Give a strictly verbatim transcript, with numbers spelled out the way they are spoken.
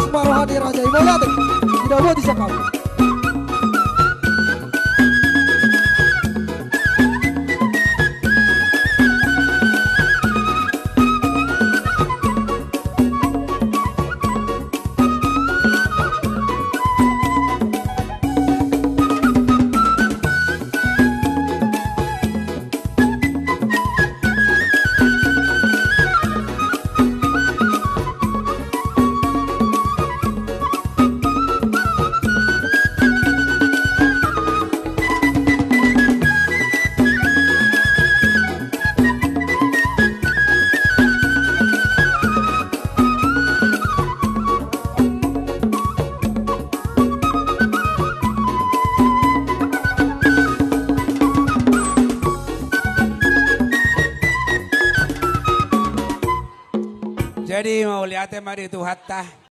semua rohani raja ibu lihat tidak buat disakal. Jadi mau lihat mari itu hatta